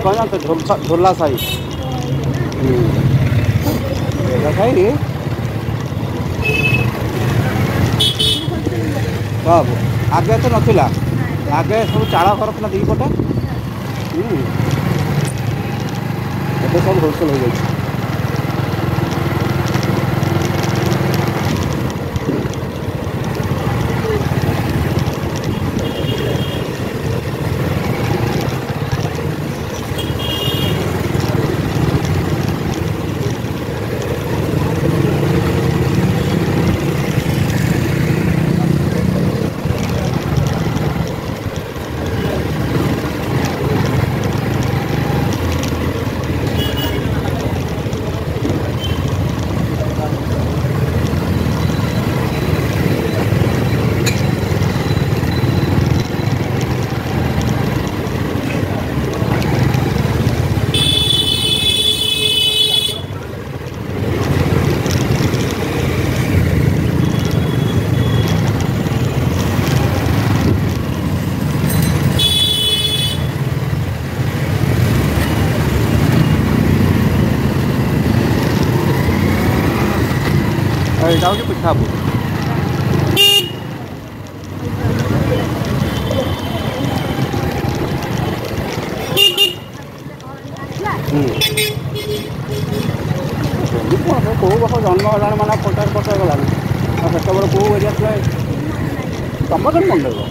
कौन जानते झोला साई साई सब आगे तो नथिला आगे सब चाल घर था दी पटे ଏବେ सब होलसेल हो गई। ଏଇଟା ହେଉଛି ପିଠାପୁର କେଉଁ ବର୍ଷ ଜନ୍ମ ହେଲାଣି ମାନେ 50 ବର୍ଷ ହେଇଗଲାଣି ଆଉ ସେତେବେଳେ କେଉଁ ଏରିଆ ଥିଲା ତମ କେମିତି ମନେ ରହିବ।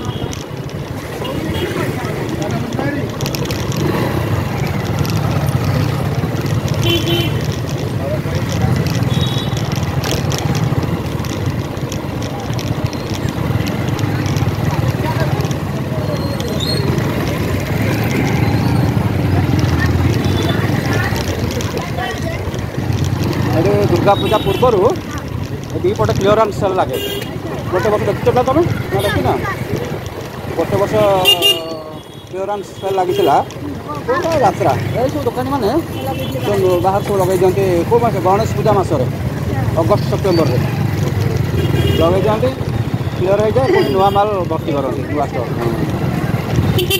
दुर्गा पूजा पूर्वर दीपटे क्लीयरान्स सेल लगे गोटे वर्ष देखी ना तुम ना देखी ना गोटे वर्ष क्लीयरान्स सेल लगी यात्रा ये सब दुकानी मैंने बाहर सब लगे दिखते कौ मस गणेश पूजा मसरे अगस्ट सेप्टेम्बर लगे दिखते क्लीयर हो जाए पुणी नुआ माल भर्ती करते नुआ स्टक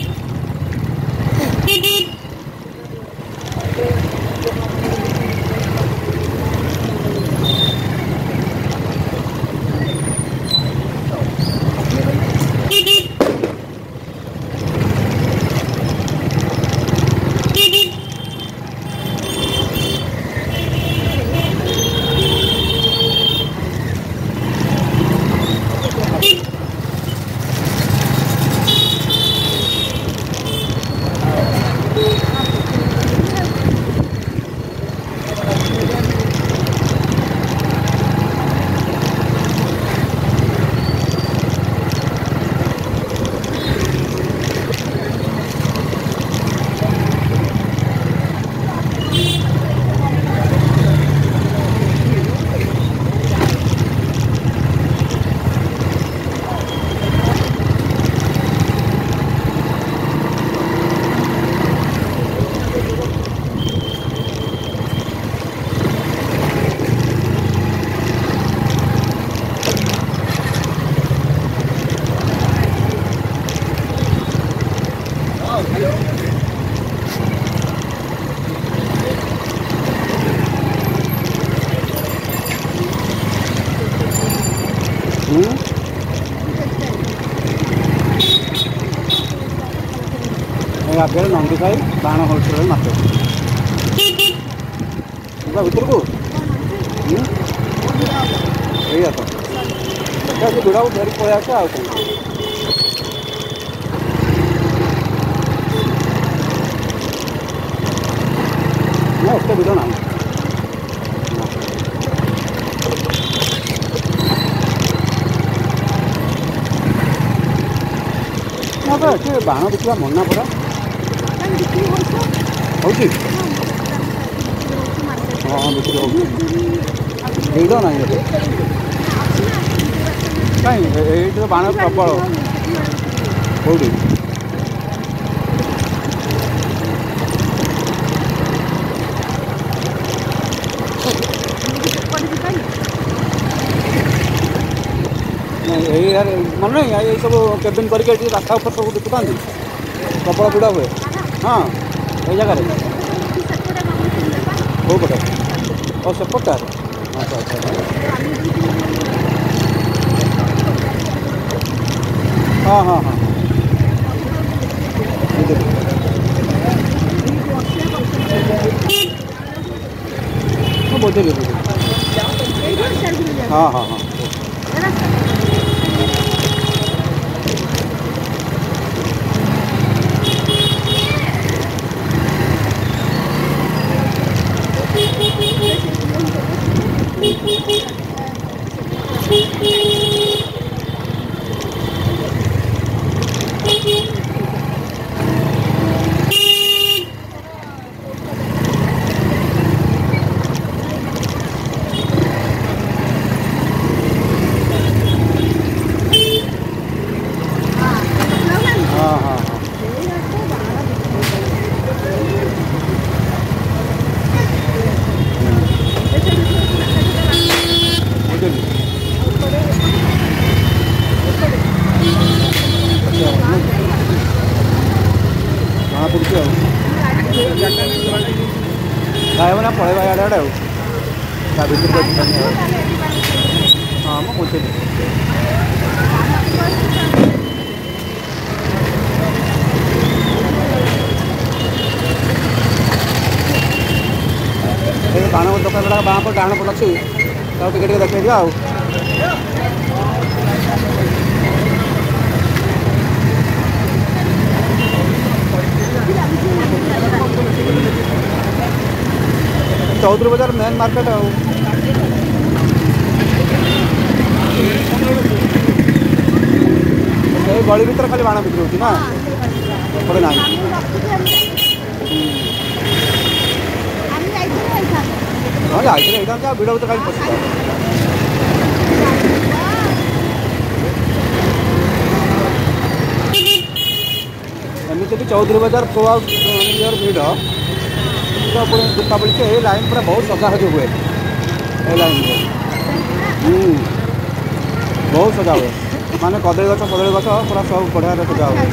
आगे नंदी खाई बाण होलसेल मार्केट भर को यही तो भिड़ा को धरिक पलि आस आते भिड़ ना बाण देखा मना पड़ा होची हाँ बिक्री हो भिड़ ना कहीं बाण प्रबल कौटी मन नहीं ये सब केबिन करके रास्ता ऊपर सब देखुता प्रबल भिड़ हुए हाँ ये जगह कौ पटे और सेपटा अच्छा अच्छा हाँ हाँ हाँ बुझे हाँ हाँ हाँ गायबना पड़ेगा यार आड़े हाँ मैं पूछे बाण दुकान गुड़ा बाँ पर डाण पट अच्छी टे देखा दिया चौधरी बाजार मेन मार्केट गली भर खाली बाण बिक्री होती ना पड़े ना हाँ जाता भिड़ तो कहीं पशु एमती भी चौधरी बाजार थ्रू भिड़ दीपावली से लाइन पूरा बहुत सजासज हुए लाइन बहुत सजा हुए माने कदली गछ पूरा सब बढ़िया सजा हुए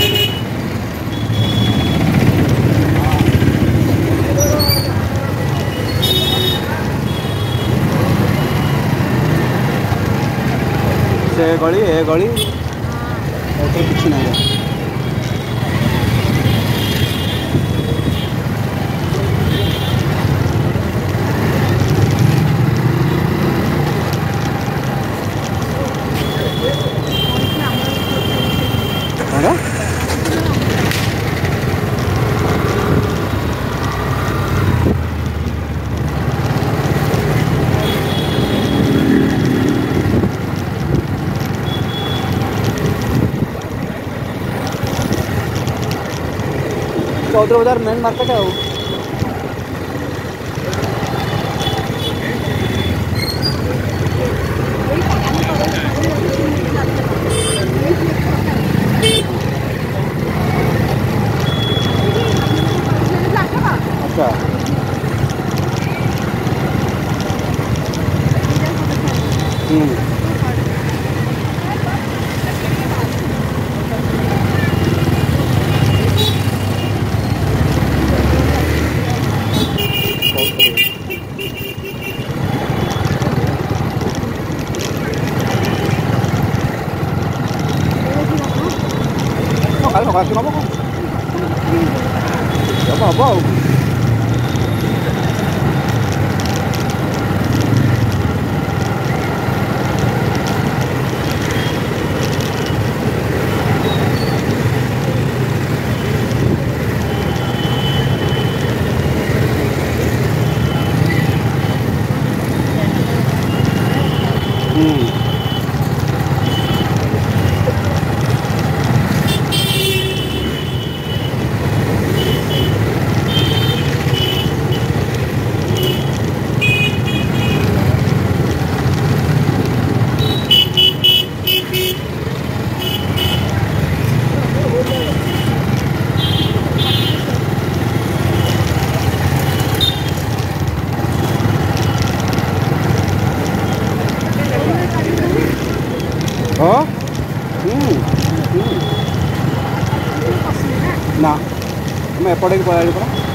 से गली ए गली किसी ना चौधरी बाजार मेन मार्केट है अच्छा हम ना मैं एपटे पड़ा